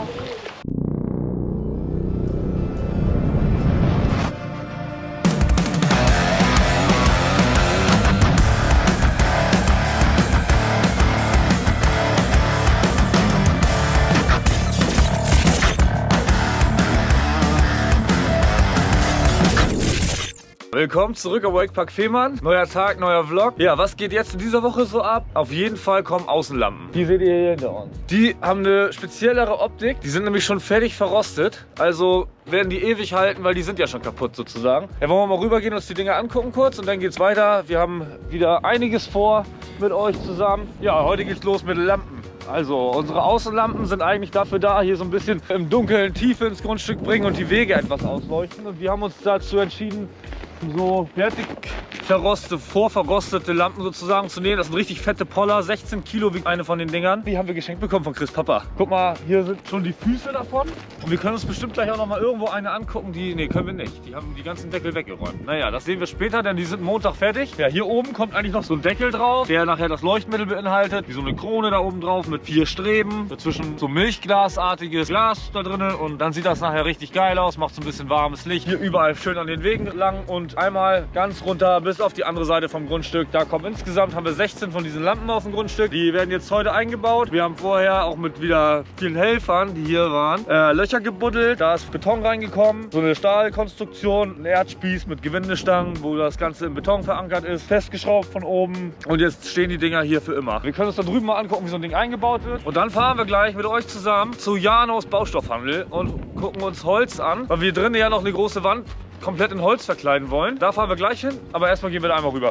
Willkommen zurück am Wakepark Fehmarn. Neuer Tag, neuer Vlog. Ja, was geht jetzt in dieser Woche so ab? Auf jeden Fall kommen Außenlampen. Die seht ihr hier hinter uns. Die haben eine speziellere Optik. Die sind nämlich schon fertig verrostet. Also werden die ewig halten, weil die sind ja schon kaputt sozusagen. Ja, wollen wir mal rübergehen und uns die Dinger angucken kurz und dann geht's weiter. Wir haben wieder einiges vor mit euch zusammen. Ja, heute geht's los mit Lampen. Also unsere Außenlampen sind eigentlich dafür da, hier so ein bisschen im Dunkeln Tiefe ins Grundstück bringen und die Wege etwas ausleuchten. Und wir haben uns dazu entschieden, so fertig vorverrostete Lampen sozusagen zu nehmen. Das sind richtig fette Poller, 16 Kilo wiegt eine von den Dingern. Die haben wir geschenkt bekommen von Chris Papa. Guck mal, hier sind schon die Füße davon. Und wir können uns bestimmt gleich auch noch mal irgendwo eine angucken, die, nee, können wir nicht. Die haben die ganzen Deckel weggeräumt. Naja, das sehen wir später, denn die sind Montag fertig. Ja, hier oben kommt eigentlich noch so ein Deckel drauf, der nachher das Leuchtmittel beinhaltet. Wie so eine Krone da oben drauf mit 4 Streben. Dazwischen so Milchglasartiges Glas da drin. Und dann sieht das nachher richtig geil aus, macht so ein bisschen warmes Licht. Hier überall schön an den Wegen lang und einmal ganz runter bis auf die andere Seite vom Grundstück. Da kommen insgesamt haben wir 16 von diesen Lampen auf dem Grundstück. Die werden jetzt heute eingebaut. Wir haben vorher auch mit wieder vielen Helfern, die hier waren, Löcher gebuddelt. Da ist Beton reingekommen. So eine Stahlkonstruktion, ein Erdspieß mit Gewindestangen, wo das Ganze im Beton verankert ist. Festgeschraubt von oben. Und jetzt stehen die Dinger hier für immer. Wir können uns da drüben mal angucken, wie so ein Ding eingebaut wird. Und dann fahren wir gleich mit euch zusammen zu Janos Baustoffhandel und gucken uns Holz an, weil wir drinnen ja noch eine große Wand komplett in Holz verkleiden wollen. Da fahren wir gleich hin, aber erstmal gehen wir da einmal rüber.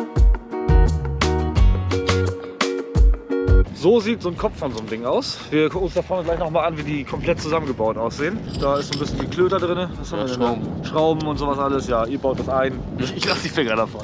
So sieht so ein Kopf von so einem Ding aus. Wir gucken uns da vorne gleich nochmal an, wie die komplett zusammengebaut aussehen. Da ist so ein bisschen Geklöter drin. Was haben wir denn? Schrauben und sowas alles. Ja, ihr baut das ein. Ich lasse die Finger davon.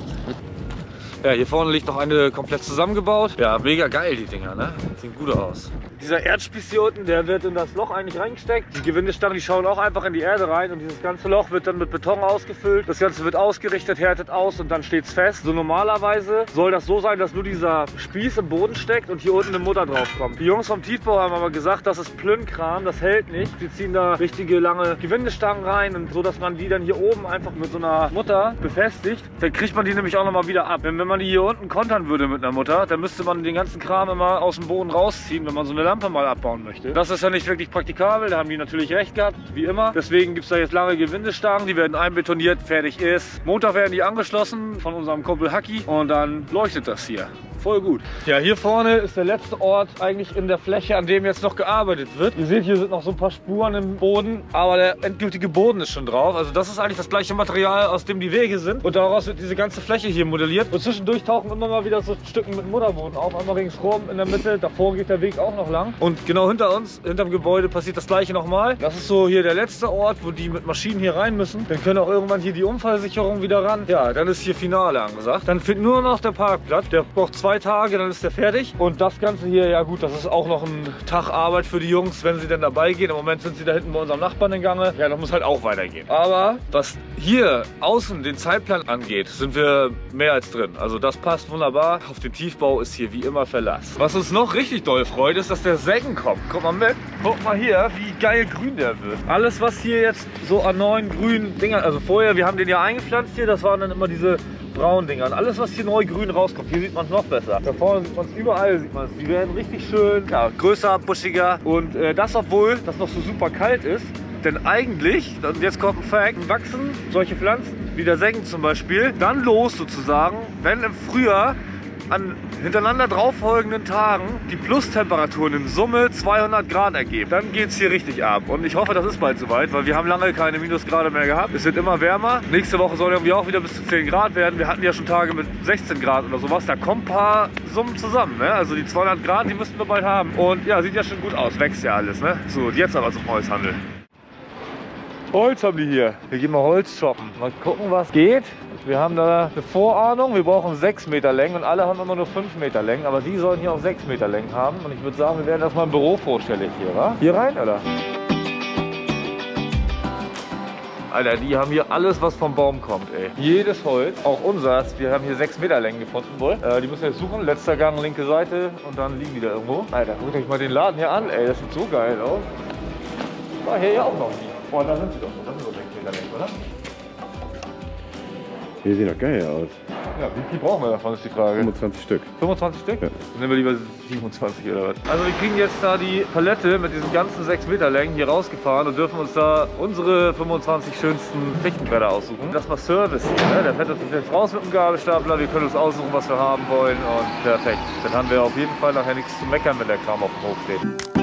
Ja, hier vorne liegt noch eine komplett zusammengebaut. Ja, mega geil die Dinger, ne? Sieht gut aus. Dieser Erdspieß hier unten, der wird in das Loch eigentlich reingesteckt. Die Gewindestangen, die schauen auch einfach in die Erde rein und dieses ganze Loch wird dann mit Beton ausgefüllt. Das Ganze wird ausgerichtet, härtet aus und dann steht es fest. So normalerweise soll das so sein, dass nur dieser Spieß im Boden steckt und hier unten eine Mutter drauf kommt. Die Jungs vom Tiefbau haben aber gesagt, das ist Plünnkram, das hält nicht. Die ziehen da richtige lange Gewindestangen rein und so, dass man die dann hier oben einfach mit so einer Mutter befestigt. Dann kriegt man die nämlich auch noch mal wieder ab. Wenn man die hier unten kontern würde mit einer Mutter, dann müsste man den ganzen Kram immer aus dem Boden rausziehen, wenn man so eine Lampe mal abbauen möchte. Das ist ja nicht wirklich praktikabel, da haben die natürlich recht gehabt, wie immer. Deswegen gibt es da jetzt lange Gewindestangen, die werden einbetoniert, fertig ist. Montag werden die angeschlossen von unserem Kumpel Haki und dann leuchtet das hier. Voll gut. Ja, hier vorne ist der letzte Ort eigentlich in der Fläche, an dem jetzt noch gearbeitet wird. Ihr seht, hier sind noch so ein paar Spuren im Boden, aber der endgültige Boden ist schon drauf. Also das ist eigentlich das gleiche Material, aus dem die Wege sind. Und daraus wird diese ganze Fläche hier modelliert. Und zwischendurch tauchen immer mal wieder so Stücken mit Mutterboden auf. Einmal ringsrum in der Mitte, davor geht der Weg auch noch lang. Und genau hinter uns, hinterm Gebäude, passiert das gleiche nochmal. Das ist so hier der letzte Ort, wo die mit Maschinen hier rein müssen. Dann können auch irgendwann hier die Unfallsicherung wieder ran. Ja, dann ist hier Finale angesagt. Dann fehlt nur noch der Parkplatz. Der braucht 2 Tage, dann ist der fertig. Und das Ganze hier, ja gut, das ist auch noch ein Tag Arbeit für die Jungs, wenn sie denn dabei gehen. Im Moment sind sie da hinten bei unserem Nachbarn in Gange. Ja, das muss halt auch weitergehen. Aber was hier außen den Zeitplan angeht, sind wir mehr als drin. Also das passt wunderbar. Auf den Tiefbau ist hier wie immer Verlass. Was uns noch richtig doll freut, ist, dass der Sägen kommt. Guck mal mit. Guck mal hier, wie geil grün der wird. Alles, was hier jetzt so an neuen grünen Dingern, also vorher, wir haben den ja eingepflanzt hier, das waren dann immer diese braunen Dinger. Und alles, was hier neu grün rauskommt, hier sieht man es noch besser. Da vorne sieht man es überall, sieht man es. Die werden richtig schön, ja, größer, buschiger. Und das, obwohl das noch so super kalt ist. Denn eigentlich, und jetzt kommt ein Fact, wachsen solche Pflanzen, wie der Sägen zum Beispiel, dann los sozusagen, wenn im Frühjahr an hintereinander drauffolgenden Tagen die Plustemperaturen in Summe 200 Grad ergeben. Dann geht es hier richtig ab. Und ich hoffe, das ist bald soweit, weil wir haben lange keine Minusgrade mehr gehabt. Es wird immer wärmer. Nächste Woche soll irgendwie auch wieder bis zu 10 Grad werden. Wir hatten ja schon Tage mit 16 Grad oder sowas. Da kommen ein paar Summen zusammen. Ne? Also die 200 Grad, die müssten wir bald haben. Und ja, sieht ja schon gut aus. Wächst ja alles. Ne? So, jetzt aber zum Holzhandel. Holz haben die hier. Wir gehen mal Holz shoppen. Mal gucken, was geht. Wir haben da eine Vorahnung. Wir brauchen 6 Meter Längen und alle haben immer nur 5 Meter Längen. Aber die sollen hier auch 6 Meter Längen haben. Und ich würde sagen, wir werden das mal im Büro vorstellig hier, wa? Hier rein, oder? Alter, die haben hier alles, was vom Baum kommt, ey. Jedes Holz, auch unseres. Wir haben hier 6 Meter Längen gefunden wohl. Die müssen wir jetzt suchen. Letzter Gang, linke Seite und dann liegen die da irgendwo. Alter, guckt euch mal den Laden hier an, ey. Das sieht so geil aus. War hier ja auch noch nie. Boah, da sind sie doch. Das sind so 6 Meter weg, oder? Die sehen doch geil aus. Ja, wie viel brauchen wir davon, ist die Frage. 25 Stück. 25 Stück? Ja. Dann nehmen wir lieber 27 oder was. Also wir kriegen jetzt da die Palette mit diesen ganzen 6 Meter Längen hier rausgefahren und dürfen uns da unsere 25 schönsten Fichtenbretter aussuchen. Das war Service hier, ne? Der fährt uns jetzt raus mit dem Gabelstapler, wir können uns aussuchen, was wir haben wollen und perfekt. Dann haben wir auf jeden Fall nachher nichts zu meckern, wenn der Kram auf dem Hof steht.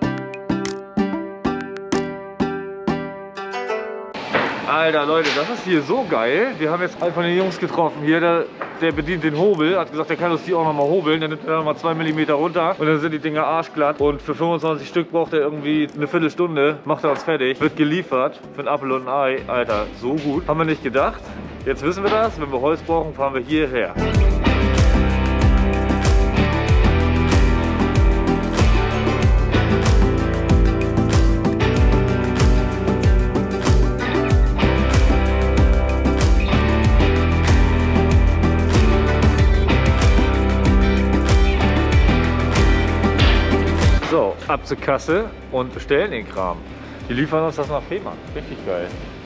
Alter Leute, das ist hier so geil. Wir haben jetzt einen von den Jungs getroffen hier, der bedient den Hobel, hat gesagt, der kann uns die auch nochmal hobeln. Dann nimmt er nochmal 2 mm runter und dann sind die Dinger arschglatt. Und für 25 Stück braucht er irgendwie eine Viertelstunde, macht er uns fertig. Wird geliefert für ein Apfel und ein Ei. Alter, so gut. Haben wir nicht gedacht. Jetzt wissen wir das. Wenn wir Holz brauchen, fahren wir hierher. So, ab zur Kasse und bestellen den Kram. Die liefern uns das nach Fehmarn. Richtig geil.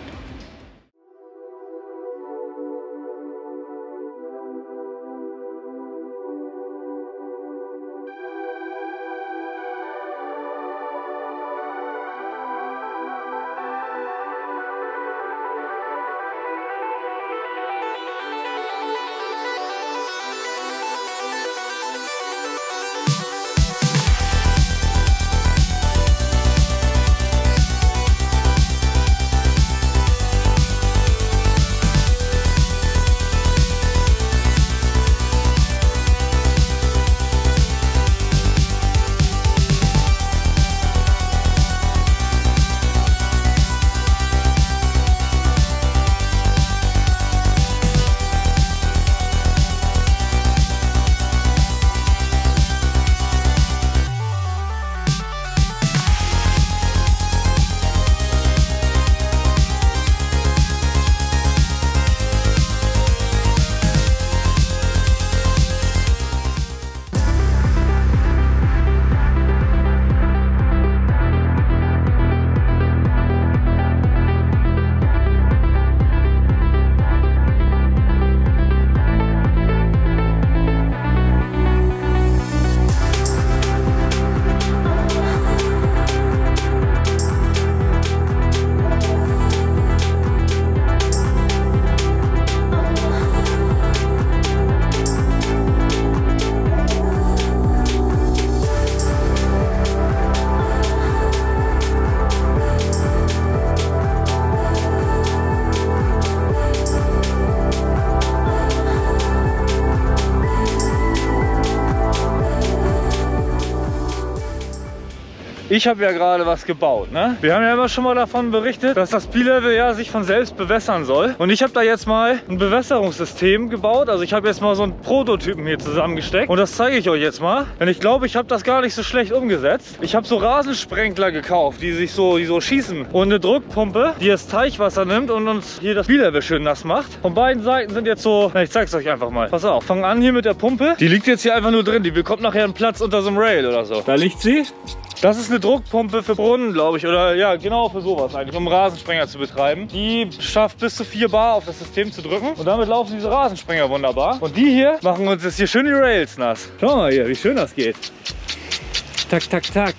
Ich habe ja gerade was gebaut, ne? Wir haben ja immer schon mal davon berichtet, dass das Spiellevel ja sich von selbst bewässern soll. Und ich habe da jetzt mal ein Bewässerungssystem gebaut. Also ich habe jetzt mal so einen Prototypen hier zusammengesteckt. Und das zeige ich euch jetzt mal. Denn ich glaube, ich habe das gar nicht so schlecht umgesetzt. Ich habe so Rasensprenkler gekauft, die so schießen. Und eine Druckpumpe, die das Teichwasser nimmt und uns hier das Spiellevel schön nass macht. Von beiden Seiten sind jetzt so, na, ich zeig's euch einfach mal. Pass auf, fangen an hier mit der Pumpe. Die liegt jetzt hier einfach nur drin. Die bekommt nachher einen Platz unter so einem Rail oder so. Da liegt sie. Das ist eine Druckpumpe für Brunnen, glaube ich, oder ja, genau für sowas eigentlich, um Rasensprenger zu betreiben. Die schafft bis zu 4 Bar auf das System zu drücken und damit laufen diese Rasensprenger wunderbar. Und die hier machen uns jetzt hier schön die Rails nass. Schau mal hier, wie schön das geht. Tak, tak, tak.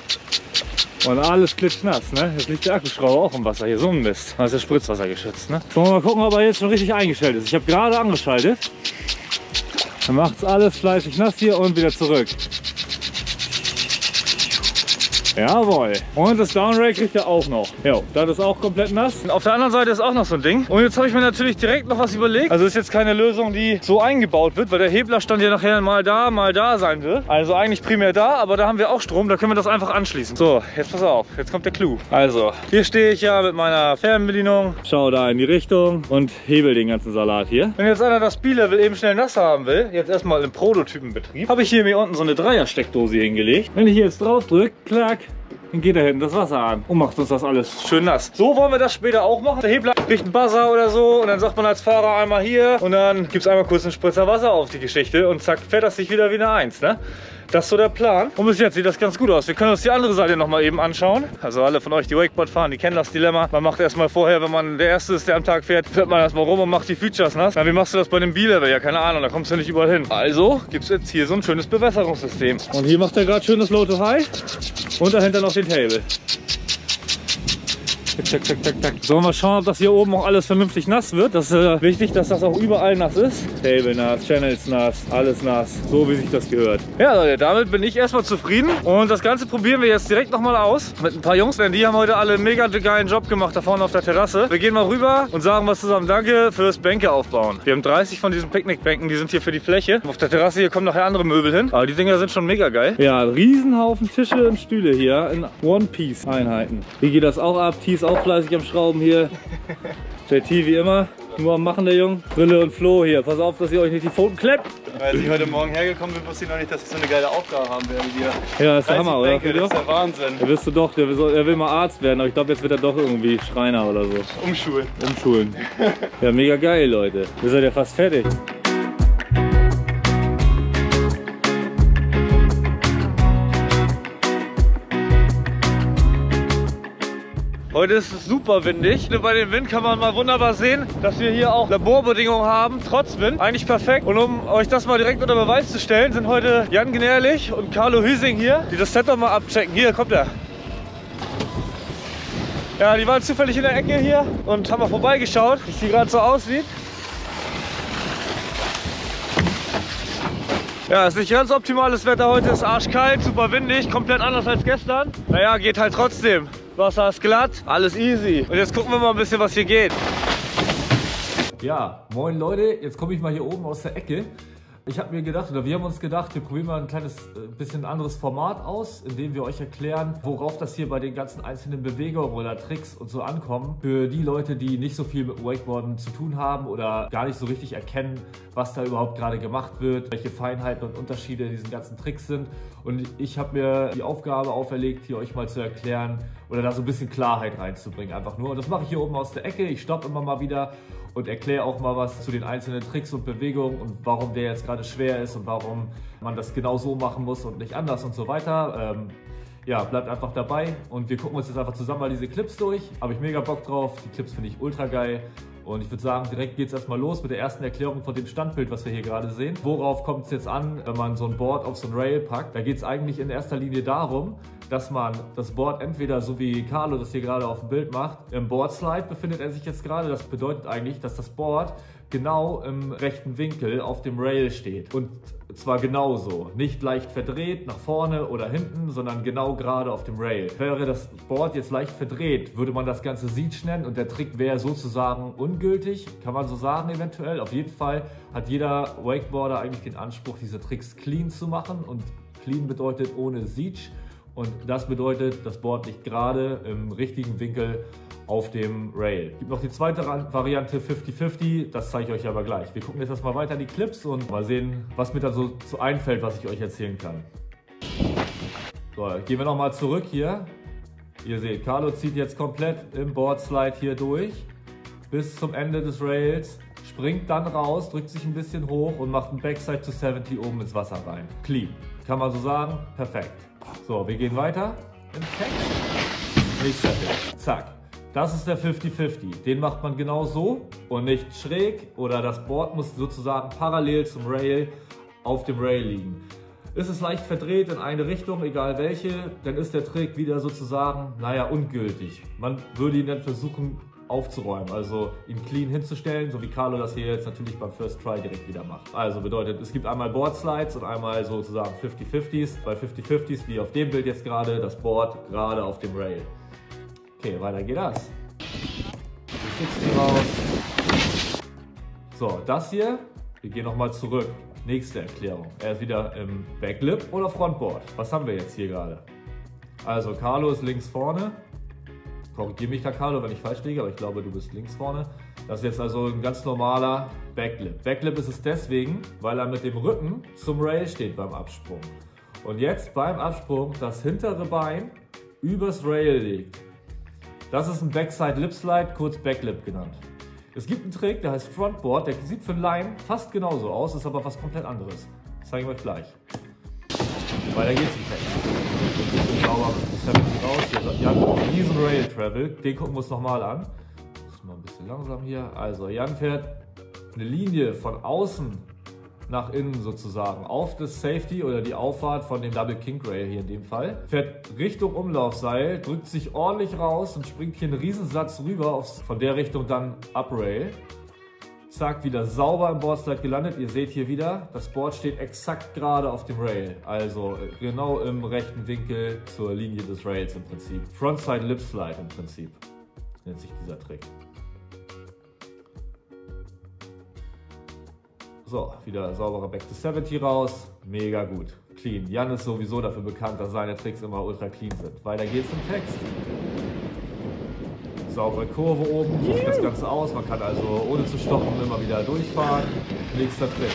Und alles klitschnass, ne? Jetzt liegt der Akkuschrauber auch im Wasser hier, so ein Mist. Das ist ja Spritzwasser geschützt, ne? Wollen wir mal gucken, ob er jetzt schon richtig eingestellt ist. Ich habe gerade angeschaltet. Dann macht es alles fleischig nass hier und wieder zurück. Jawohl. Und das Downrail kriegt er auch noch. Ja, das ist auch komplett nass. Und auf der anderen Seite ist auch noch so ein Ding. Und jetzt habe ich mir natürlich direkt noch was überlegt. Also ist jetzt keine Lösung, die so eingebaut wird, weil der Heblerstand ja nachher mal da sein wird. Also eigentlich primär da, aber da haben wir auch Strom. Da können wir das einfach anschließen. So, jetzt pass auf. Jetzt kommt der Clou. Also, hier stehe ich ja mit meiner Fernbedienung. Schau da in die Richtung und hebel den ganzen Salat hier. Wenn jetzt einer das Spiellevel eben schnell nass haben will, jetzt erstmal im Prototypenbetrieb, habe ich hier mir unten so eine Dreier-Steckdose hingelegt. Wenn ich hier jetzt drauf drücke, klack, dann geht da hinten das Wasser an und macht uns das alles schön nass. So wollen wir das später auch machen. Der Hebel kriegt einen Buzzer oder so und dann sagt man als Fahrer einmal hier und dann gibt es einmal kurz einen Spritzer Wasser auf die Geschichte und zack, fährt das sich wieder wie eine 1, ne? Das ist so der Plan. Und bis jetzt sieht das ganz gut aus. Wir können uns die andere Seite noch mal eben anschauen. Also alle von euch, die Wakeboard fahren, die kennen das Dilemma. Man macht erstmal vorher, wenn man der Erste ist, der am Tag fährt, fährt man erstmal rum und macht die Features nass. Na, wie machst du das bei dem B-Level? Ja, keine Ahnung, da kommst du nicht überall hin. Also gibt es jetzt hier so ein schönes Bewässerungssystem. Und hier macht er gerade schönes Low to High und dahinter noch den Table. Zack, zack, zack, zack. Sollen wir schauen, ob das hier oben auch alles vernünftig nass wird. Das ist wichtig, dass das auch überall nass ist. Table nass, Channels nass, alles nass. So wie sich das gehört. Ja Leute, damit bin ich erstmal zufrieden. Und das Ganze probieren wir jetzt direkt nochmal aus. Mit ein paar Jungs, denn die haben heute alle einen mega geilen Job gemacht da vorne auf der Terrasse. Wir gehen mal rüber und sagen was zusammen. Danke fürs Bänke aufbauen. Wir haben 30 von diesen Picknickbänken, die sind hier für die Fläche. Auf der Terrasse hier kommen nachher andere Möbel hin. Aber die Dinger sind schon mega geil. Ja, ein Riesenhaufen Tische und Stühle hier in One-Piece-Einheiten. Wie geht das auch ab? Tees auch fleißig am Schrauben hier. JT wie immer, nur am Machen der Jungen. Brille und Flo hier. Pass auf, dass ihr euch nicht die Pfoten kleppt. Als ich heute Morgen hergekommen bin, wusste ich noch nicht, dass ich so eine geile Aufgabe haben werde hier. Ja, das ist der Hammer, oder? Das ist der Wahnsinn. Da wirst du doch, er will mal Arzt werden, aber ich glaube, jetzt wird er doch irgendwie Schreiner oder so. Umschulen. Umschulen. Ja, mega geil, Leute. Wir sind ja fast fertig. Heute ist es super windig. Bei dem Wind kann man mal wunderbar sehen, dass wir hier auch Laborbedingungen haben, trotz Wind. Eigentlich perfekt. Und um euch das mal direkt unter Beweis zu stellen, sind heute Jan Gnährlich und Carlo Hüsing hier, die das Setup mal abchecken. Hier, kommt er. Ja, die waren zufällig in der Ecke hier und haben mal vorbeigeschaut, wie es hier gerade so aussieht. Ja, ist nicht ganz optimales Wetter heute, ist arschkalt, super windig, komplett anders als gestern. Naja, geht halt trotzdem. Wasser ist glatt, alles easy. Und jetzt gucken wir mal ein bisschen, was hier geht. Ja, moin Leute, jetzt komme ich mal hier oben aus der Ecke. Ich habe mir gedacht, oder wir haben uns gedacht, wir probieren mal ein kleines bisschen anderes Format aus, in dem wir euch erklären, worauf das hier bei den ganzen einzelnen Bewegungen oder Tricks und so ankommen. Für die Leute, die nicht so viel mit Wakeboarden zu tun haben oder gar nicht so richtig erkennen, was da überhaupt gerade gemacht wird, welche Feinheiten und Unterschiede in diesen ganzen Tricks sind. Und ich habe mir die Aufgabe auferlegt, hier euch mal zu erklären oder da so ein bisschen Klarheit reinzubringen. Einfach nur. Und das mache ich hier oben aus der Ecke. Ich stoppe immer mal wieder und erkläre auch mal was zu den einzelnen Tricks und Bewegungen und warum der jetzt gerade schwer ist und warum man das genau so machen muss und nicht anders und so weiter. Ja, bleibt einfach dabei und wir gucken uns jetzt einfach zusammen mal diese Clips durch. Habe ich mega Bock drauf. Die Clips finde ich ultra geil. Und ich würde sagen, direkt geht es erstmal los mit der ersten Erklärung von dem Standbild, was wir hier gerade sehen. Worauf kommt es jetzt an, wenn man so ein Board auf so ein Rail packt? Da geht es eigentlich in erster Linie darum, dass man das Board entweder, so wie Carlo das hier gerade auf dem Bild macht, im Boardslide befindet er sich jetzt gerade. Das bedeutet eigentlich, dass das Board genau im rechten Winkel auf dem Rail steht. Und zwar genauso. Nicht leicht verdreht nach vorne oder hinten, sondern genau gerade auf dem Rail. Wäre das Board jetzt leicht verdreht, würde man das Ganze Siege nennen und der Trick wäre sozusagen ungültig. Kann man so sagen eventuell. Auf jeden Fall hat jeder Wakeboarder eigentlich den Anspruch, diese Tricks clean zu machen. Und clean bedeutet ohne Siege. Und das bedeutet, das Board liegt gerade im richtigen Winkel auf dem Rail. Es gibt noch die zweite Variante 50-50, das zeige ich euch aber gleich. Wir gucken jetzt erstmal weiter in die Clips und mal sehen, was mir da so einfällt, was ich euch erzählen kann. So, gehen wir nochmal zurück hier. Ihr seht, Carlo zieht jetzt komplett im Boardslide hier durch bis zum Ende des Rails, springt dann raus, drückt sich ein bisschen hoch und macht einen Backside to 70 oben ins Wasser rein. Clean. Kann man so sagen? Perfekt. So, wir gehen weiter im Text. Nächster Tipp. Zack. Das ist der 50-50. Den macht man genau so und nicht schräg oder das Board muss sozusagen parallel zum Rail auf dem Rail liegen. Ist es leicht verdreht in eine Richtung, egal welche, dann ist der Trick wieder sozusagen, naja, ungültig. Man würde ihn dann versuchen aufzuräumen, also ihn clean hinzustellen, so wie Carlo das hier jetzt natürlich beim First Try direkt wieder macht. Also bedeutet, es gibt einmal Board Slides und einmal sozusagen 50-50s. Bei 50-50s, wie auf dem Bild jetzt gerade, das Board gerade auf dem Rail. Okay, weiter geht das. 60 raus. So, das hier, wir gehen nochmal zurück. Nächste Erklärung. Er ist wieder im Backlip oder Frontboard. Was haben wir jetzt hier gerade? Also Carlo ist links vorne. Korrigiere mich da, Carlo, wenn ich falsch liege, aber ich glaube, du bist links vorne. Das ist jetzt also ein ganz normaler Backlip. Backlip ist es deswegen, weil er mit dem Rücken zum Rail steht beim Absprung. Und jetzt beim Absprung das hintere Bein übers Rail legt. Das ist ein Backside Lip Slide, kurz Backlip genannt. Es gibt einen Trick, der heißt Frontboard, der sieht für einen Laien fast genauso aus, ist aber was komplett anderes. Das zeige ich euch gleich. Weiter geht's im Text. Sauber raus. Hier, Jan, diesen Rail Travel, den gucken wir uns nochmal an. Das ist mal ein bisschen langsam hier. Also Jan fährt eine Linie von außen nach innen sozusagen auf das Safety oder die Auffahrt von dem Double King Rail hier in dem Fall. Fährt Richtung Umlaufseil, drückt sich ordentlich raus und springt hier einen Riesensatz rüber von der Richtung dann Up Rail. Zack, wieder sauber im Boardslide gelandet. Ihr seht hier wieder, das Board steht exakt gerade auf dem Rail. Also genau im rechten Winkel zur Linie des Rails im Prinzip. Frontside Lip Slide im Prinzip. Das nennt sich dieser Trick. So, wieder sauberer Back to 70 raus. Mega gut. Clean. Jan ist sowieso dafür bekannt, dass seine Tricks immer ultra clean sind. Weiter geht's im Text. Saubere Kurve oben, so sieht das Ganze aus. Man kann also ohne zu stoppen immer wieder durchfahren. Nächster Trick.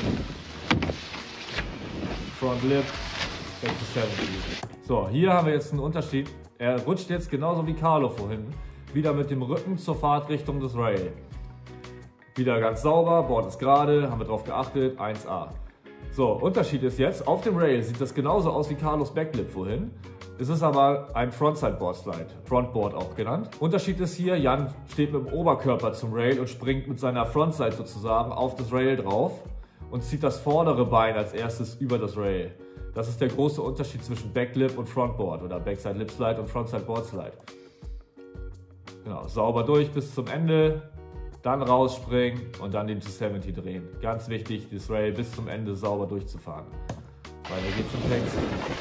Front Lip, Back to 70. So, hier haben wir jetzt einen Unterschied. Er rutscht jetzt genauso wie Carlo vorhin. Wieder mit dem Rücken zur Fahrtrichtung des Rail. Wieder ganz sauber, Board ist gerade, haben wir drauf geachtet, 1A. So, Unterschied ist jetzt, auf dem Rail sieht das genauso aus wie Carlos Backlip vorhin. Es ist aber ein Frontside Board Slide, Frontboard auch genannt. Unterschied ist hier, Jan steht mit dem Oberkörper zum Rail und springt mit seiner Frontside sozusagen auf das Rail drauf und zieht das vordere Bein als erstes über das Rail. Das ist der große Unterschied zwischen Backlip und Frontboard oder Backside Lip Slide und Frontside Board Slide. Genau, sauber durch bis zum Ende. Dann rausspringen und dann den 270 drehen. Ganz wichtig, das Rail bis zum Ende sauber durchzufahren. Weiter geht's im Text.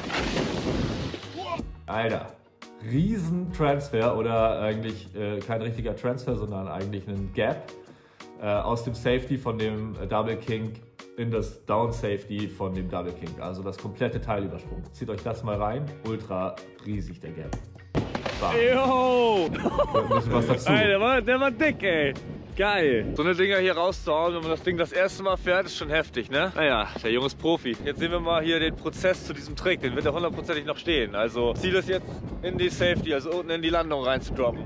Alter, riesen Transfer oder eigentlich kein richtiger Transfer, sondern eigentlich ein Gap aus dem Safety von dem Double King in das Down Safety von dem Double King. Also das komplette Teil übersprungen. Zieht euch das mal rein. Ultra riesig der Gap. Jo! Ein bisschen was dazu. Alter, der war dick, ey. Geil. So eine Dinger hier rauszuhauen, wenn man das Ding das erste Mal fährt, ist schon heftig, ne? Naja, der Junge ist Profi. Jetzt sehen wir mal hier den Prozess zu diesem Trick. Den wird er hundertprozentig noch stehen. Also Ziel ist jetzt in die Safety, also unten in die Landung rein zu droppen.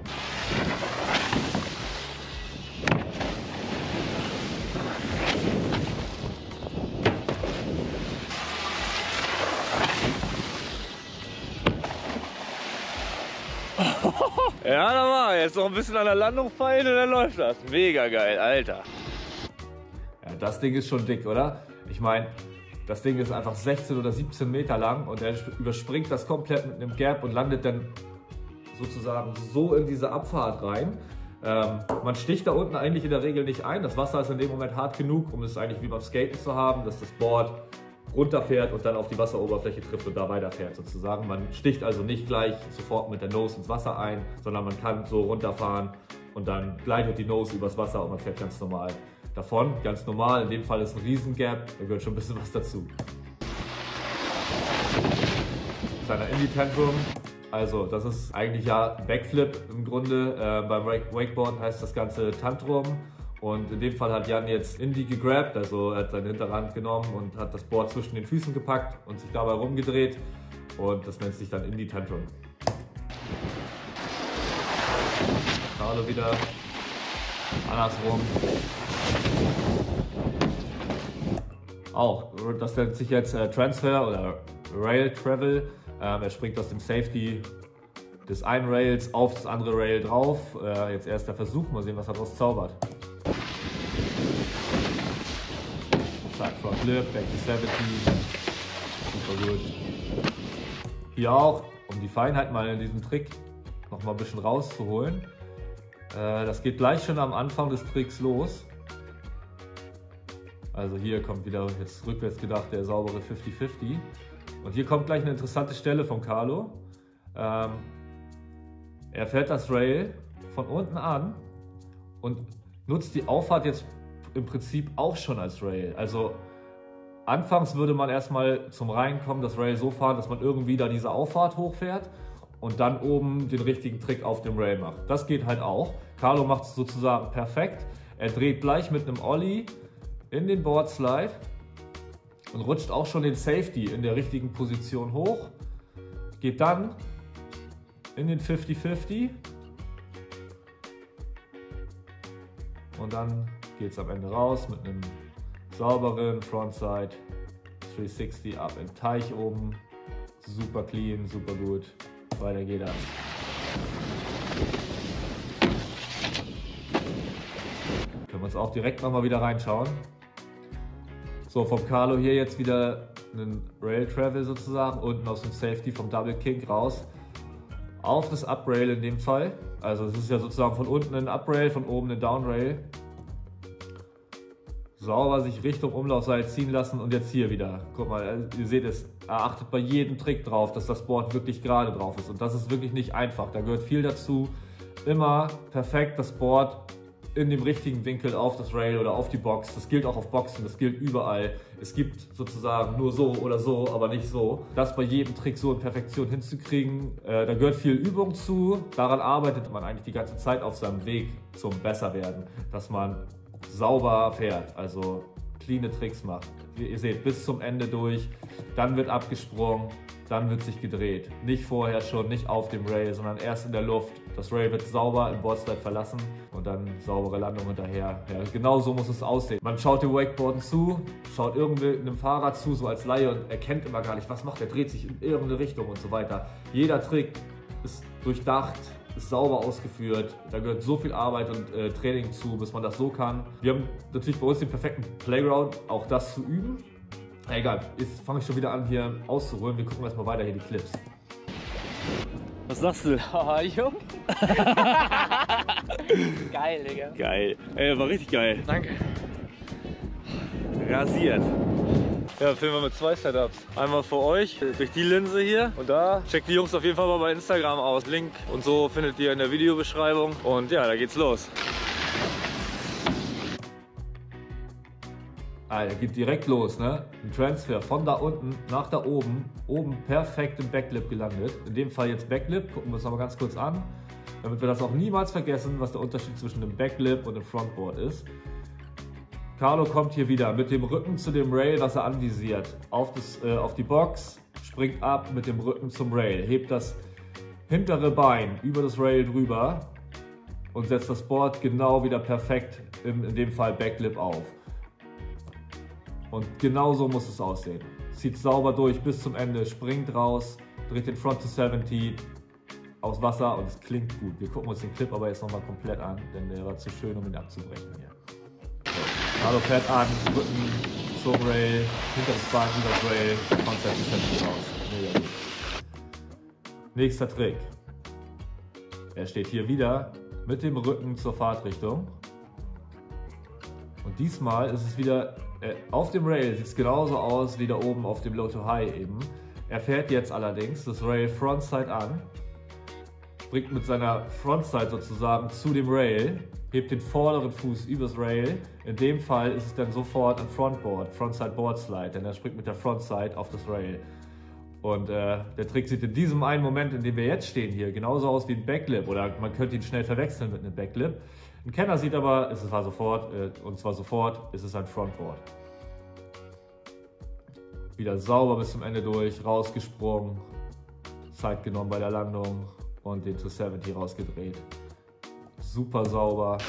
Ja, da war er. Jetzt noch ein bisschen an der Landung feilen und dann läuft das. Mega geil, Alter. Ja, das Ding ist schon dick, oder? Ich meine, das Ding ist einfach 16 oder 17 Meter lang und er überspringt das komplett mit einem Gap und landet dann sozusagen so in diese Abfahrt rein. Man sticht da unten eigentlich in der Regel nicht ein. Das Wasser ist in dem Moment hart genug, um es eigentlich wie beim Skaten zu haben, dass das Board runterfährt und dann auf die Wasseroberfläche trifft und da weiterfährt sozusagen. Man sticht also nicht gleich sofort mit der Nose ins Wasser ein, sondern man kann so runterfahren und dann gleitet die Nose übers Wasser und man fährt ganz normal davon. Ganz normal, in dem Fall ist ein Riesengap, da gehört schon ein bisschen was dazu. Kleiner Indie-Tantrum, also das ist eigentlich ja Backflip im Grunde. Beim Wakeboarden heißt das Ganze Tantrum. Und in dem Fall hat Jan jetzt Indie gegrabt, also er hat seine Hinterhand genommen und hat das Board zwischen den Füßen gepackt und sich dabei rumgedreht. Und das nennt sich dann Indie Tantrum. Carlo wieder. Andersrum. Auch, das nennt sich jetzt Transfer oder Rail Travel. Er springt aus dem Safety des einen Rails auf das andere Rail drauf. Jetzt erst der Versuch, mal sehen, was er daraus zaubert. Zack, Front Lip, Back to 70. Super gut. Hier auch, um die Feinheit mal in diesem Trick noch mal ein bisschen rauszuholen. Das geht gleich schon am Anfang des Tricks los. Also hier kommt wieder jetzt rückwärts gedacht der saubere 50-50. Und hier kommt gleich eine interessante Stelle von Carlo. Er fährt das Rail von unten an und nutzt die Auffahrt jetzt im Prinzip auch schon als Rail. Also anfangs würde man erstmal zum Reinkommen das Rail so fahren, dass man irgendwie da diese Auffahrt hochfährt und dann oben den richtigen Trick auf dem Rail macht. Das geht halt auch. Carlo macht es sozusagen perfekt. Er dreht gleich mit einem Ollie in den Board Slide und rutscht auch schon den Safety in der richtigen Position hoch. Geht dann in den 50-50. Und dann geht es am Ende raus mit einem sauberen Frontside 360 ab im Teich oben. Super clean, super gut. Weiter geht das. Können wir uns auch direkt nochmal wieder reinschauen. So, vom Carlo hier jetzt wieder einen Rail Travel sozusagen, unten aus dem Safety vom Double Kink raus. Auf das Uprail in dem Fall. Also es ist ja sozusagen von unten ein Uprail, von oben ein Downrail. Sauber sich Richtung Umlaufseil ziehen lassen und jetzt hier wieder. Guck mal, ihr seht es, er achtet bei jedem Trick drauf, dass das Board wirklich gerade drauf ist. Und das ist wirklich nicht einfach. Da gehört viel dazu. Immer perfekt das Board in dem richtigen Winkel auf das Rail oder auf die Box. Das gilt auch auf Boxen, das gilt überall. Es gibt sozusagen nur so oder so, aber nicht so. Das bei jedem Trick so in Perfektion hinzukriegen, da gehört viel Übung zu. Daran arbeitet man eigentlich die ganze Zeit auf seinem Weg zum Besserwerden, dass man sauber fährt, also cleane Tricks macht. Ihr seht, bis zum Ende durch, dann wird abgesprungen, dann wird sich gedreht. Nicht vorher schon, nicht auf dem Rail, sondern erst in der Luft. Das Rail wird sauber im Boardslide verlassen und dann saubere Landung hinterher. Ja, genau so muss es aussehen. Man schaut dem Wakeboarden zu, schaut irgendeinem Fahrer zu, so als Laie und erkennt immer gar nicht, was macht er, dreht sich in irgendeine Richtung und so weiter. Jeder Trick ist durchdacht, ist sauber ausgeführt. Da gehört so viel Arbeit und Training zu, bis man das so kann. Wir haben natürlich bei uns den perfekten Playground, auch das zu üben. Egal, jetzt fange ich schon wieder an hier auszuholen. Wir gucken erstmal weiter hier die Clips. Was sagst du? Oh, Jung. Geil, Digga. Geil. Ey, war richtig geil. Danke. Rasiert. Ja, filmen wir mit zwei Setups. Einmal für euch durch die Linse hier und da. Checkt die Jungs auf jeden Fall mal bei Instagram aus. Link und so findet ihr in der Videobeschreibung. Und ja, da geht's los. Alter, geht direkt los, ne? Ein Transfer von da unten nach da oben. Oben perfekt im Backlip gelandet. In dem Fall jetzt Backlip. Gucken wir uns nochmal ganz kurz an. Damit wir das auch niemals vergessen, was der Unterschied zwischen dem Backlip und dem Frontboard ist. Carlo kommt hier wieder mit dem Rücken zu dem Rail, was er anvisiert. Auf die Box, springt ab mit dem Rücken zum Rail. Hebt das hintere Bein über das Rail drüber und setzt das Board genau wieder perfekt, in dem Fall Backlip auf. Und genau so muss es aussehen. Zieht sauber durch bis zum Ende, springt raus, dreht den Front to 70 aufs Wasser und es klingt gut. Wir gucken uns den Clip aber jetzt nochmal komplett an, denn der war zu schön, um ihn abzubrechen hier. So, Carlo fährt an, Rücken zum Rail, hinteres Bein über das Rail, Front to 70 raus. Mega gut. Nächster Trick. Er steht hier wieder mit dem Rücken zur Fahrtrichtung. Und diesmal ist es wieder auf dem Rail, sieht es genauso aus wie da oben auf dem Low to High eben. Er fährt jetzt allerdings das Rail Frontside an, springt mit seiner Frontside sozusagen zu dem Rail, hebt den vorderen Fuß übers Rail. In dem Fall ist es dann sofort ein Frontboard, Frontside Board Slide, denn er springt mit der Frontside auf das Rail. Und der Trick sieht in diesem einen Moment, in dem wir jetzt stehen hier, genauso aus wie ein Backlip oder man könnte ihn schnell verwechseln mit einem Backlip. Ein Kenner sieht aber, es war sofort, ist es ein Frontboard. Wieder sauber bis zum Ende durch, rausgesprungen, Zeit genommen bei der Landung und den 270 rausgedreht. Super sauber.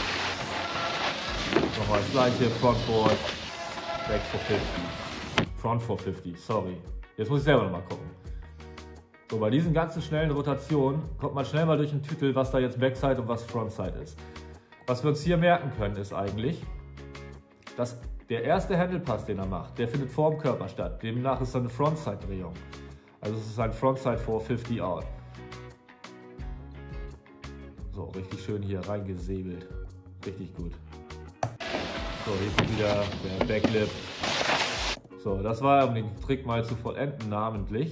Nochmal das gleiche, Frontboard, Back 450. Front 450, sorry. Jetzt muss ich selber nochmal gucken. So, bei diesen ganzen schnellen Rotationen kommt man schnell mal durch den Titel, was da jetzt Backside und was Frontside ist. Was wir uns hier merken können, ist eigentlich, dass der erste Handlepass, den er macht, der findet vor dem Körper statt. Demnach ist es eine Frontside-Drehung. Also es ist ein Frontside 450 out. So, richtig schön hier reingesäbelt. Richtig gut. So, hier kommt wieder der Backlip. So, das war, um den Trick mal zu vollenden, namentlich.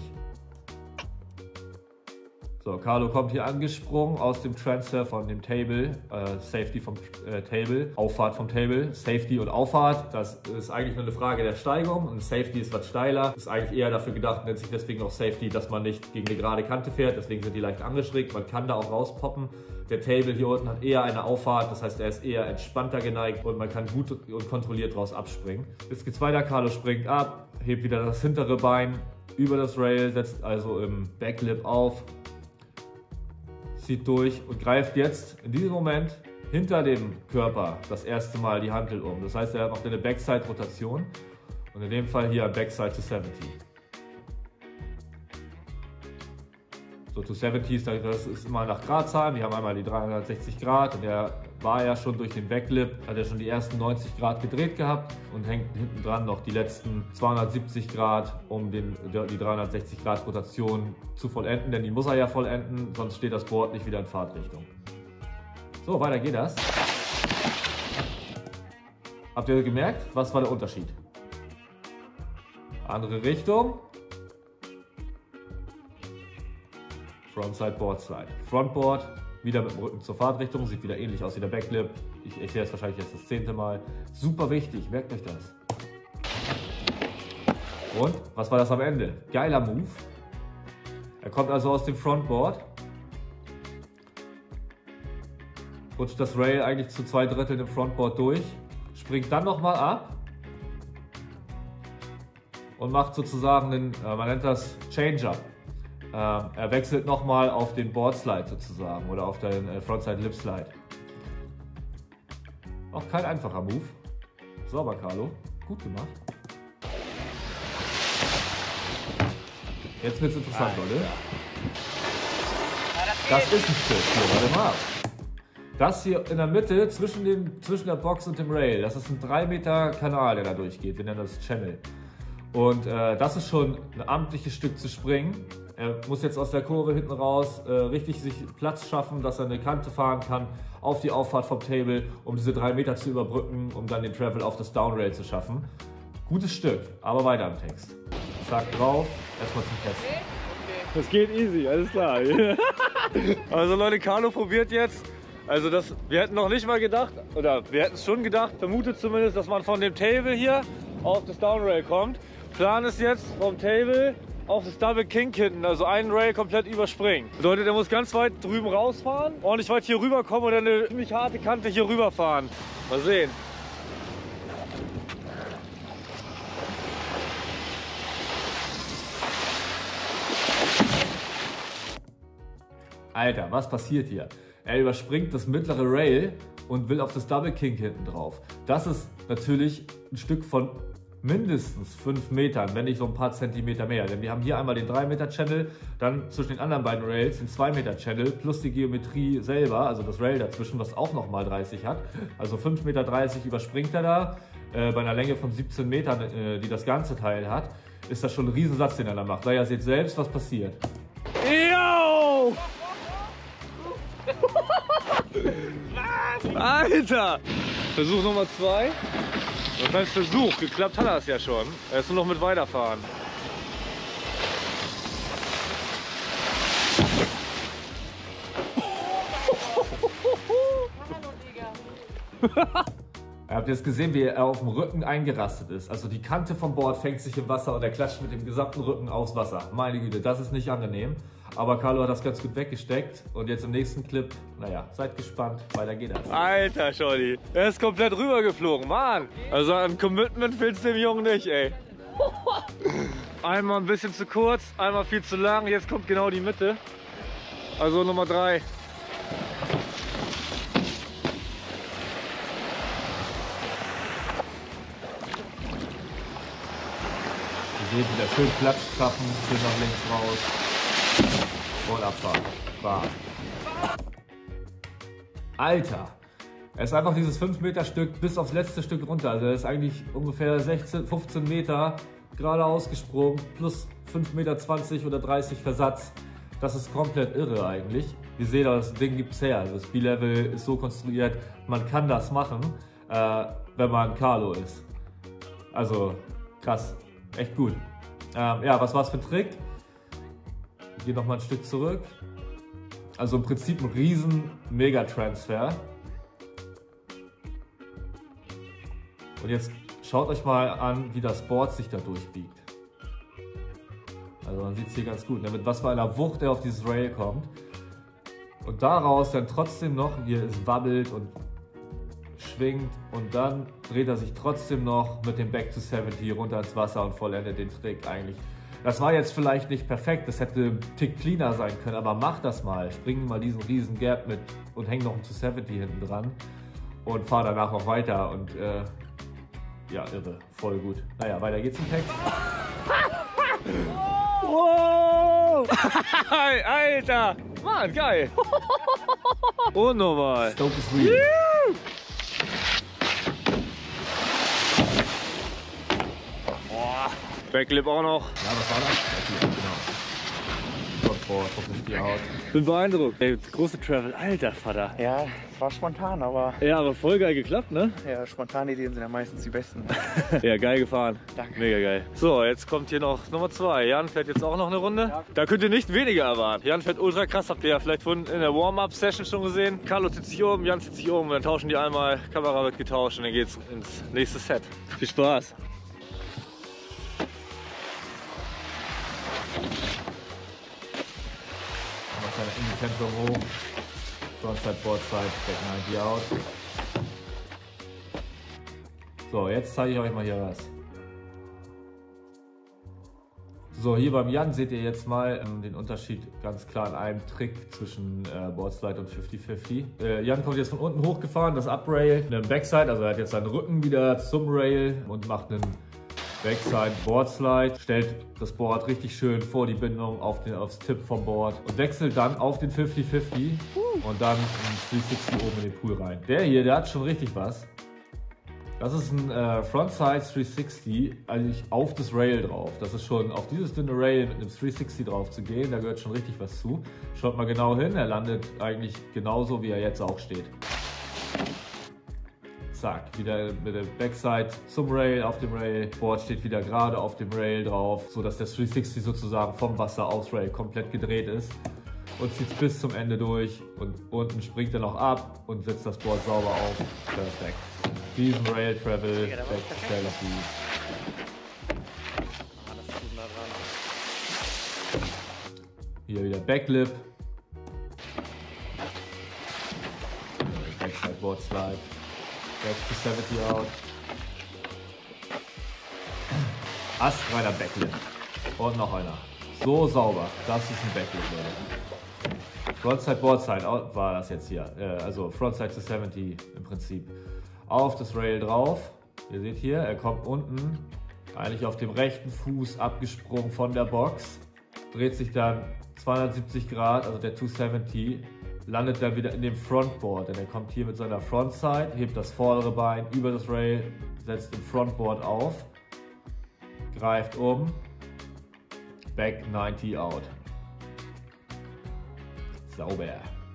So, Carlo kommt hier angesprungen aus dem Transfer von dem Table, Safety vom Table, Auffahrt vom Table, Safety und Auffahrt. Das ist eigentlich nur eine Frage der Steigung und Safety ist was steiler. Ist eigentlich eher dafür gedacht, nennt sich deswegen auch Safety, dass man nicht gegen eine gerade Kante fährt, deswegen sind die leicht angeschrägt. Man kann da auch rauspoppen. Der Table hier unten hat eher eine Auffahrt, das heißt, er ist eher entspannter geneigt und man kann gut und kontrolliert raus abspringen. Jetzt geht's weiter, Carlo springt ab, hebt wieder das hintere Bein über das Rail, setzt also im Backlip auf. zieht durch und greift jetzt in diesem Moment hinter dem Körper das erste Mal die Hantel um. Das heißt, er macht eine Backside-Rotation und in dem Fall hier Backside to 70. So, to 70s, das ist immer nach Gradzahlen. Die haben einmal die 360 Grad und der war ja schon durch den Backlip, hat er schon die ersten 90 Grad gedreht gehabt und hängt hinten dran noch die letzten 270 Grad, um die 360 Grad Rotation zu vollenden, denn die muss er ja vollenden, sonst steht das Board nicht wieder in Fahrtrichtung. So, weiter geht das. Habt ihr gemerkt, was war der Unterschied? Andere Richtung. Frontside, Boardslide. Frontboard, wieder mit dem Rücken zur Fahrtrichtung, sieht wieder ähnlich aus wie der Backlip. Ich erkläre es wahrscheinlich jetzt das 10. Mal. Super wichtig, merkt euch das. Und, was war das am Ende? Geiler Move. Er kommt also aus dem Frontboard. Rutscht das Rail eigentlich zu 2/3 im Frontboard durch. Springt dann nochmal ab. Und macht sozusagen einen, man nennt das Change-Up. Er wechselt nochmal auf den Boardslide sozusagen oder auf den Frontside Lip Slide. Auch kein einfacher Move. Sauber, Carlo. Gut gemacht. Jetzt wird's interessant, Leute. Das ist ein Stück. Hier, warte mal. Das hier in der Mitte zwischen der Box und dem Rail, das ist ein 3 Meter Kanal, der da durchgeht. Wir nennen das Channel. Und das ist schon ein amtliches Stück zu springen. Er muss jetzt aus der Kurve hinten raus richtig sich Platz schaffen, dass er eine Kante fahren kann auf die Auffahrt vom Table, um diese 3 Meter zu überbrücken, um dann den Travel auf das Downrail zu schaffen. Gutes Stück, aber weiter im Text. Zack drauf, erstmal zum Testen. Das geht easy, alles klar. Also Leute, Carlo probiert jetzt. Also wir hätten noch nicht mal gedacht, oder wir hätten es schon gedacht, vermutet zumindest, dass man von dem Table hier auf das Downrail kommt. Plan ist jetzt vom Table auf das Double Kink hinten, also einen Rail komplett überspringen. Bedeutet, er muss ganz weit drüben rausfahren, ordentlich weit hier rüber kommen und dann eine ziemlich harte Kante hier rüber fahren. Mal sehen. Alter, was passiert hier? Er überspringt das mittlere Rail und will auf das Double Kink hinten drauf. Das ist natürlich ein Stück von mindestens 5 Metern, wenn nicht so ein paar Zentimeter mehr. Denn wir haben hier einmal den 3 Meter Channel, dann zwischen den anderen beiden Rails den 2 Meter Channel plus die Geometrie selber, also das Rail dazwischen, was auch nochmal 30 hat. Also 5,30 Meter überspringt er da. Bei einer Länge von 17 Metern, die das ganze Teil hat, ist das schon ein Riesensatz, den er da macht. Daher seht selbst, was passiert. Yo! Alter! Versuch Nummer 2. Das heißt Versuch, geklappt hat er es ja schon. Er ist nur noch mit weiterfahren. Ihr habt jetzt gesehen, wie er auf dem Rücken eingerastet ist. Also die Kante vom Board fängt sich im Wasser und er klatscht mit dem gesamten Rücken aufs Wasser. Meine Güte, das ist nicht angenehm. Aber Carlo hat das ganz gut weggesteckt. Und jetzt im nächsten Clip, naja, seid gespannt, weiter geht das. Alter, Scholli. Er ist komplett rübergeflogen, Mann. Also an Commitment fehlt es dem Jungen nicht, ey. Einmal ein bisschen zu kurz, einmal viel zu lang. Jetzt kommt genau die Mitte. Also Nummer 3. Ihr seht wieder schön Platz schaffen, schön nach links raus. Und abfahren. Bam. Alter! Er ist einfach dieses 5 Meter Stück bis aufs letzte Stück runter. Also er ist eigentlich ungefähr 15 Meter geradeaus gesprungen, plus 5,20 Meter oder 30 Versatz. Das ist komplett irre eigentlich. Ihr seht, das Ding gibt es her. Also das B-Level ist so konstruiert, man kann das machen, wenn man Carlo ist. Also krass, echt gut. Ja, was war's für ein Trick? Ich gehe noch mal ein Stück zurück. Also im Prinzip ein riesen Mega-Transfer. Und jetzt schaut euch mal an, wie das Board sich da durchbiegt. Also man sieht es hier ganz gut, mit was für einer Wucht er auf dieses Rail kommt. Und daraus dann trotzdem noch, hier es wabbelt und schwingt und dann dreht er sich trotzdem noch mit dem Back to 70 runter ins Wasser und vollendet den Trick eigentlich. Das war jetzt vielleicht nicht perfekt, das hätte ein Tick cleaner sein können, aber mach das mal. Spring mal diesen riesen Gap mit und häng noch einen 270 hinten dran und fahr danach noch weiter und ja, irre, voll gut. Naja, weiter geht's im Text. Wow! Alter! Mann, geil! Unnormal! Stoke is real. Backlip auch noch. Ja, was war das? Okay, genau. Frontboard, 50 out. Bin beeindruckt. Ey, große Travel, alter Vater. Ja, war spontan, aber Ja, aber voll geil geklappt, ne? ja, spontane Ideen sind ja meistens die besten. Ja, geil gefahren. Danke. Mega geil. So, jetzt kommt hier noch Nummer 2. Jan fährt jetzt auch noch eine Runde. Ja. Da könnt ihr nicht weniger erwarten. Jan fährt ultra krass, habt ihr ja vielleicht in der Warm-Up-Session schon gesehen. Carlo sitzt sich oben, Jan sitzt sich oben, dann tauschen die einmal, Kamera wird getauscht und dann geht's ins nächste Set. Viel Spaß. Kleine Indikator hoch, Frontside, Boardside, Back 90 out. So, jetzt zeige ich euch mal hier was. So, hier beim Jan seht ihr jetzt mal den Unterschied ganz klar in einem Trick zwischen Boardslide und 50-50. Jan kommt jetzt von unten hochgefahren, das Uprail, einen Backside, also er hat jetzt seinen Rücken wieder zum Rail und macht einen Backside Boardslide, stellt das Board richtig schön vor die Bindung aufs Tip vom Board und wechselt dann auf den 50-50 und dann in 360 oben in den Pool rein. Der hier, der hat schon richtig was. Das ist ein Frontside 360, eigentlich auf das Rail drauf. Das ist schon auf dieses dünne Rail mit einem 360 drauf zu gehen, da gehört schon richtig was zu. Schaut mal genau hin, er landet eigentlich genauso, wie er jetzt auch steht. Zack, wieder mit der Backside zum Rail, auf dem Rail. Board steht wieder gerade auf dem Rail drauf, sodass der 360 sozusagen vom Wasser aufs Rail komplett gedreht ist. Und zieht es bis zum Ende durch und unten springt er noch ab und setzt das Board sauber auf. Perfekt. Diesen Rail Travel, Back to Selfie. Hier wieder Backlip. Backside Board Slide. Back to 70 out. Astreiner Backlip. Und noch einer. So sauber. Das ist ein Backlip, Leute. Frontside, Boardside war das jetzt hier. Also Frontside to 70 im Prinzip. Auf das Rail drauf. Ihr seht hier, er kommt unten eigentlich auf dem rechten Fuß abgesprungen von der Box. Dreht sich dann 270 Grad, also der 270. Landet dann wieder in dem Frontboard, denn er kommt hier mit seiner Frontside, hebt das vordere Bein über das Rail, setzt im Frontboard auf, greift um, Back 90 out. Sauber.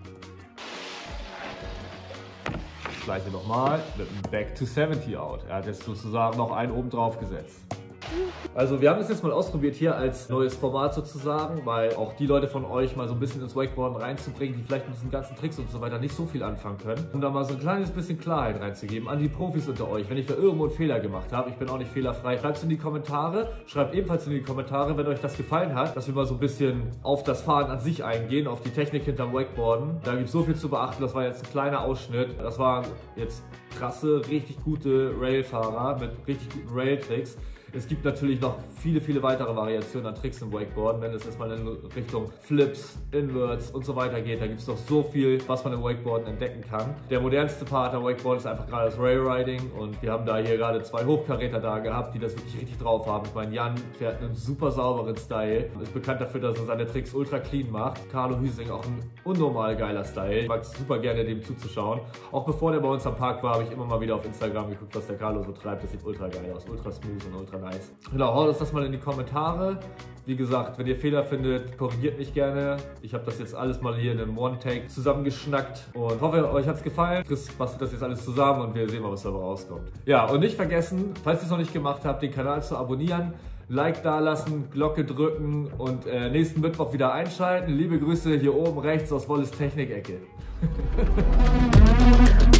Das gleiche nochmal mit einem Back to 70 out. Er hat jetzt sozusagen noch einen oben drauf gesetzt. Also wir haben das jetzt mal ausprobiert hier als neues Format sozusagen, weil auch die Leute von euch mal so ein bisschen ins Wakeboarden reinzubringen, die vielleicht mit diesen ganzen Tricks und so weiter nicht so viel anfangen können. Um da mal so ein kleines bisschen Klarheit reinzugeben an die Profis unter euch. Wenn ich da irgendwo einen Fehler gemacht habe, ich bin auch nicht fehlerfrei, schreibt es in die Kommentare. Schreibt ebenfalls in die Kommentare, wenn euch das gefallen hat, dass wir mal so ein bisschen auf das Fahren an sich eingehen, auf die Technik hinterm Wakeboarden. Da gibt es so viel zu beachten, das war jetzt ein kleiner Ausschnitt. Das waren jetzt krasse, richtig gute Railfahrer mit richtig guten Rail-Tricks. Es gibt natürlich noch viele weitere Variationen an Tricks im Wakeboarden, wenn es erstmal in Richtung Flips, Inverts und so weiter geht. Da gibt es noch so viel, was man im Wakeboarden entdecken kann. Der modernste Part am Wakeboard ist einfach gerade das Railriding und wir haben da hier gerade zwei Hochkaräter da gehabt, die das wirklich richtig drauf haben. Ich meine, Jan fährt einen super sauberen Style, ist bekannt dafür, dass er seine Tricks ultra clean macht. Carlo Hüsing auch ein unnormal geiler Style. Ich mag es super gerne, dem zuzuschauen. Auch bevor der bei uns am Park war, habe ich immer mal wieder auf Instagram geguckt, was der Carlo so treibt. Das sieht ultra geil aus, ultra smooth und ultra nice. Genau, haut uns das mal in die Kommentare. Wie gesagt, wenn ihr Fehler findet, korrigiert mich gerne. Ich habe das jetzt alles mal hier in einem One-Take zusammengeschnackt und hoffe, euch hat es gefallen. Chris bastelt das jetzt alles zusammen und wir sehen mal, was dabei rauskommt. Ja, und nicht vergessen, falls ihr es noch nicht gemacht habt, den Kanal zu abonnieren, Like dalassen, Glocke drücken und nächsten Mittwoch wieder einschalten. Liebe Grüße hier oben rechts aus Wolles Technik-Ecke.